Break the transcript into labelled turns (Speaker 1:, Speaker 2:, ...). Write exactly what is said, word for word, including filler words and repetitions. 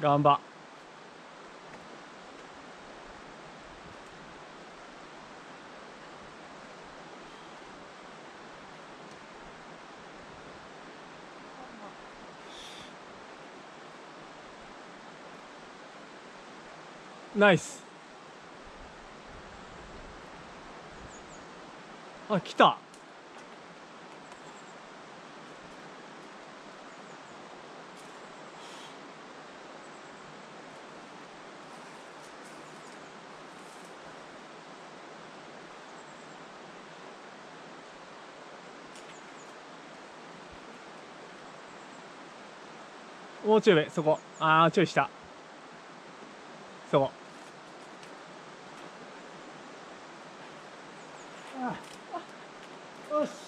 Speaker 1: 頑張。ナイス。あ、来た。もうちょい上、そこ。ああ、ちょい下。そこ。ああ、よし。